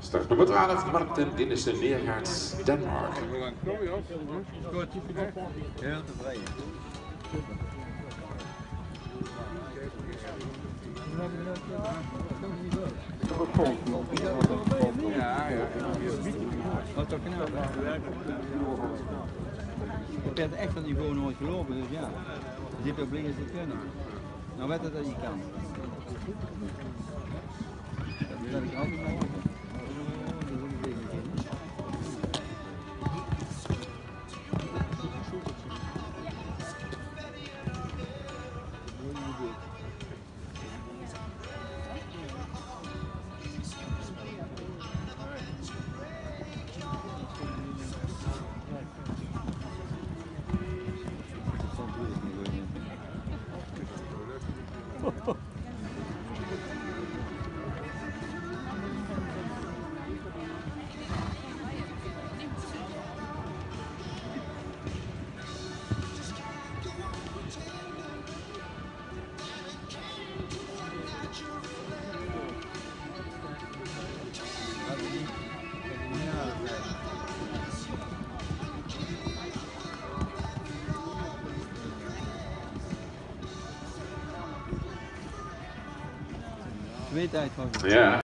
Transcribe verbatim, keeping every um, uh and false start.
Start nummer twaalf, Martin Dinnissen, Neergaard, Denemarken. Goed, heel tevreden. Ja, ja. Wat ook nou? Ik heb echt van het niveau nooit gelopen, dus ja. Je zit op links te kunnen. Nou weet het dat je kan. Dat heb ik altijd mee. Twee tijd van. Ja.